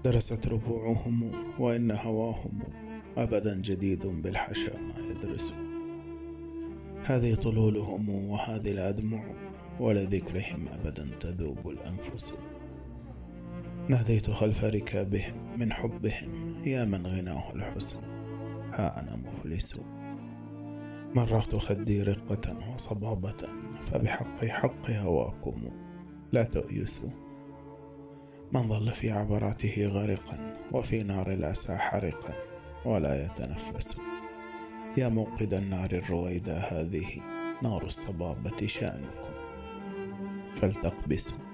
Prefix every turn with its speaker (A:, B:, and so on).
A: درست ربوعهم وإن هواهم أبدا جديد بالحشا ما يدرس. هذه طلولهم وهذه الأدمع، ولذكرهم أبدا تذوب الأنفس. ناديت خلف ركابهم من حبهم يا من غناه الحسن، ها أنا مفلس. مرغت خدي رقة وصبابة، فبحق هواكم لا تؤيسوا. من ظل في عبراته غرقا وفي نار الأسى حرقا ولا يتنفس. يا موقد النار الرويدا، هذه نار الصبابة شأنكم فلتقبسوا.